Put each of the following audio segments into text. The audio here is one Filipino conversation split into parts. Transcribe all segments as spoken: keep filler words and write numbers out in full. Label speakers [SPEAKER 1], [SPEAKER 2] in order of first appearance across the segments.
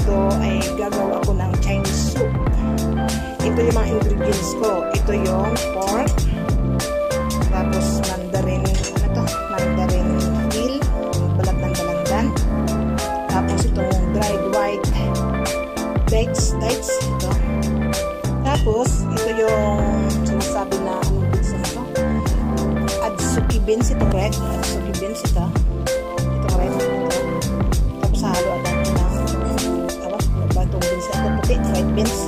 [SPEAKER 1] ito ay gagawa ko ng Chinese soup. Ito yung mga ingredients ko. Ito yung pork, tapos mandarin, ano to? Mandarin peel, balat ng dalandan. Tapos itong dried white dates, dates, ito. Tapos, ito yung sinasabi na ano beans na ito? Adzuki Beans, ito red. Adzuki Beans, ito. Ito red. Ito. Tapos, halo at ito na awas, ba itong beans na ito? Puti, white beans.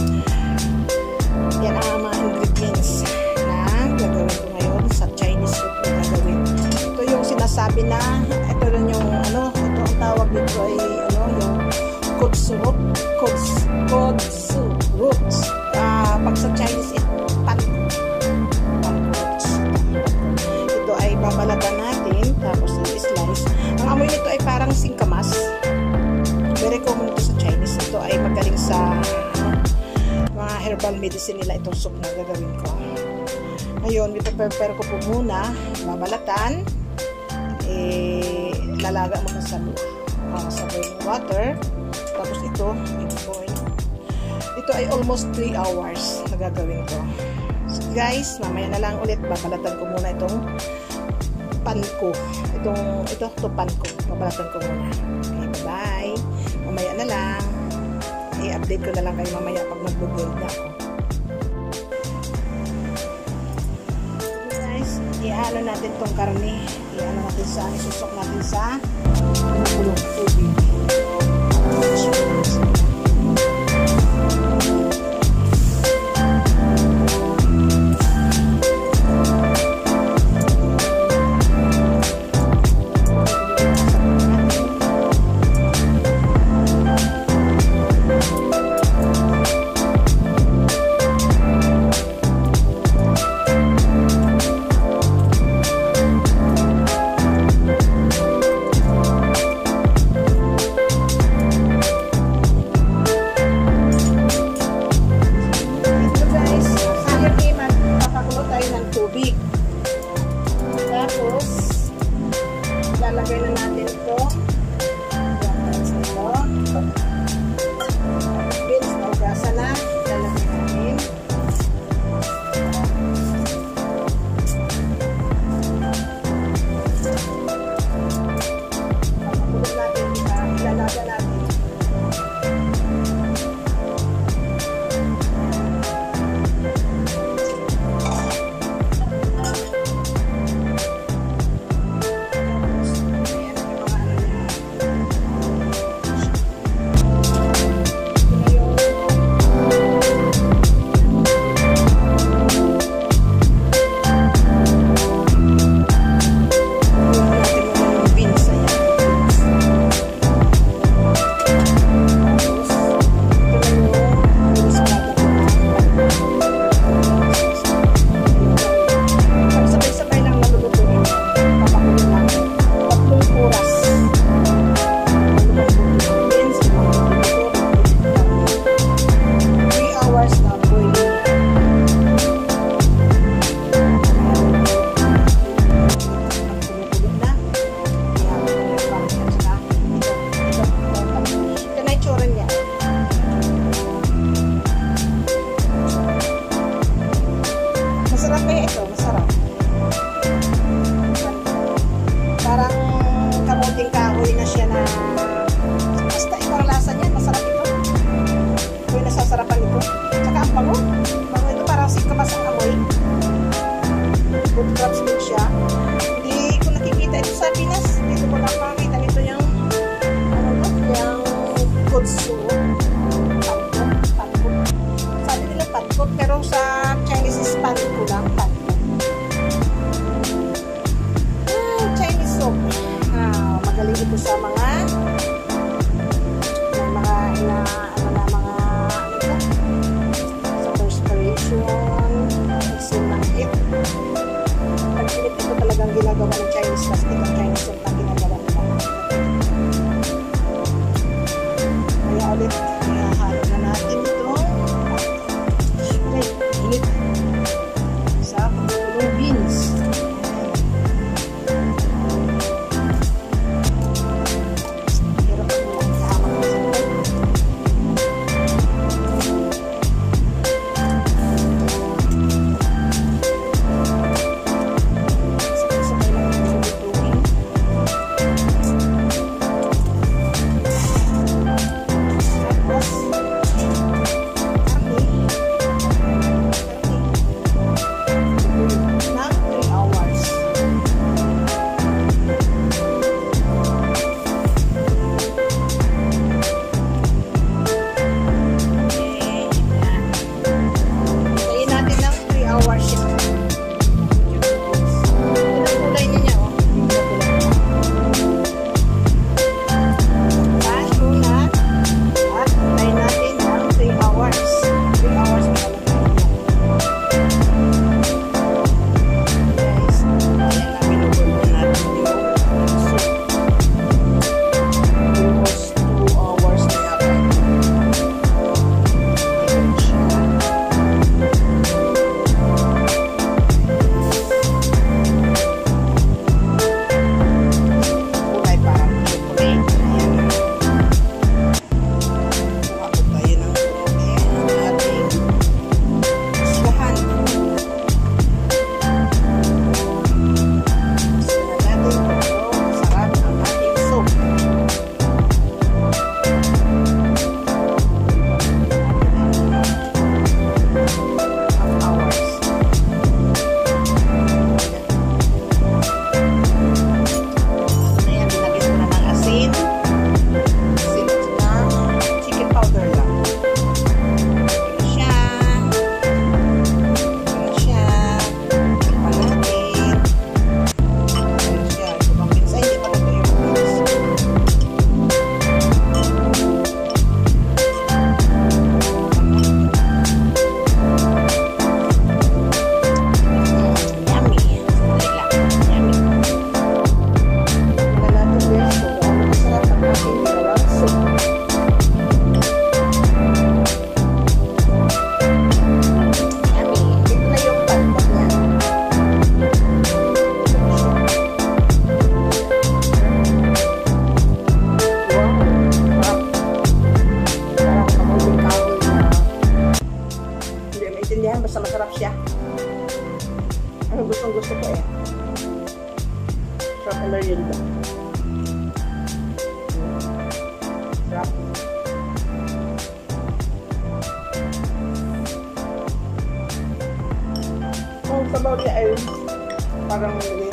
[SPEAKER 1] Yan ang mga ingredients na gagawin ko ngayon sa Chinese soup na gagawin. Ito yung sinasabi na, ito rin yung ano, ito ang tawag dito ay ano, yung Kudzu Roots. Kudzu, Kudzu Roots. Uh, pag sa Chinese, it, panko. Panko roots. Ito ay babalatan natin, tapos i-slice. Ang amoy nito ay parang singkamas. Very common ito sa Chinese. Ito ay magaling sa ano, mga herbal medicine nila itong soup na gagawin ko. Ngayon, ipaprepare ko po muna, babalatan, eh, lalaga mo sa, uh, sa boiling water. Tapos ito, ito, ito ay almost three hours na gagawin ko. So guys, mamaya na lang ulit, babalatan ko muna itong panko. Itong, ito, ito panko. Babalatan ko muna. Okay, bye-bye. Mamaya na lang. I-update ko na lang kayo mamaya pag mag-boil na ako. Okay guys, i-ano natin itong karne. I-ano natin sa, isusok natin sa kulong tubig. Tapos, lalagay na natin ito. Beans na ugasa na. Lalagay natin. Pagkakulog natin, ilalaga natin. Pero sa Chinese is panko lang, panko. Ah, Chinese soup. Ah, magaling ito sa mga may mga ina, ano na mga ano ito? Sa perspiration, exam ng hip. Pag-inip ito talagang ginagawa ng Chinese kasi itong Chinese soup na ginagawa nila. Kaya ulit, halo na natin ito. Sa Kudzu Beans. Hirap ako lang sa hamang. Basta masarap siya. Ang gustong gusto ko eh. Sarap na merienda. Sarap. Ang sabaw niya ay parang naging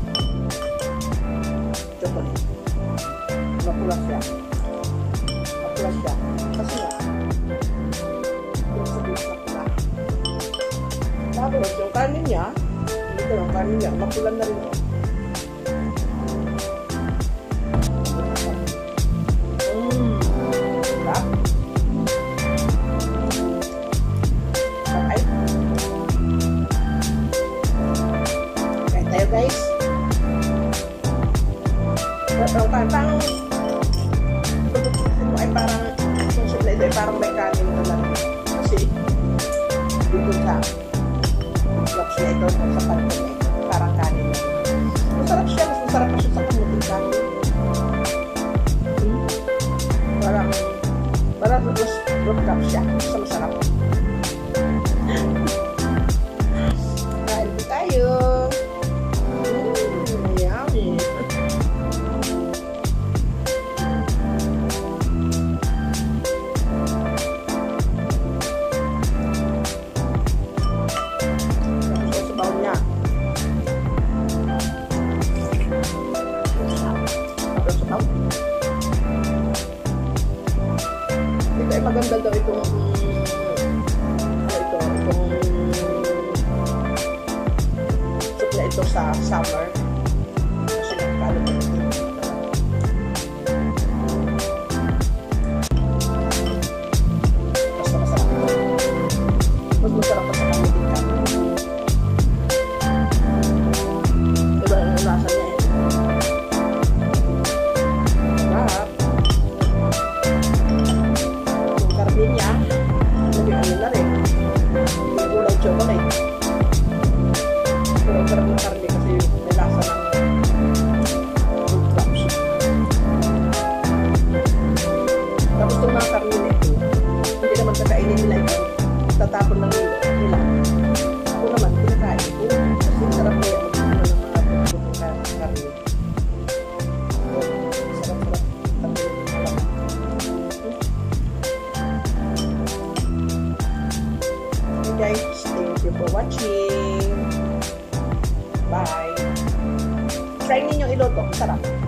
[SPEAKER 1] chocolate. Mapula siya. Mapula siya. Kasi nga, yung sabihin sa pula. Tapos yung kanin niya, ito yung kanin niya, mapulan na rin o. Mmm. Sarap. Okay. Okay tayo guys. Ang parang ito ay parang yung supla ito ay parang may kanin na lang. Kasi dito sa flaps na ito sa panko na ito parang kanin na. Masarap siya. Mas masarap pa siya sa kamuting kanin. Hmm? Parang parang roast cup siya. Mas masarap. Kain po tayo. Mm, yummy. Ito ay maganda daw itong ano ito, itong soup na ito sa summer kasi nagkalot ito. Basta masarap ito. Mas masarap pa sa kamuting kanin. Diba yung lasa niya eh. Sarap. Yung karne niya, naging ano na rin. Yung gulay chocolate. Pero sarap ng karne kasi may lasa ng fruit cups. Tapos itong mga karne na ito, hindi naman kakainin nila ito. Tatapon lang nila. Ako naman, pinakain ko. Kasi sarap nila mag-ano ng mga pagkutong karne. Sarap-sarap. Okay guys, thank you for watching. Bye. Try ninyo iluto. Sarap.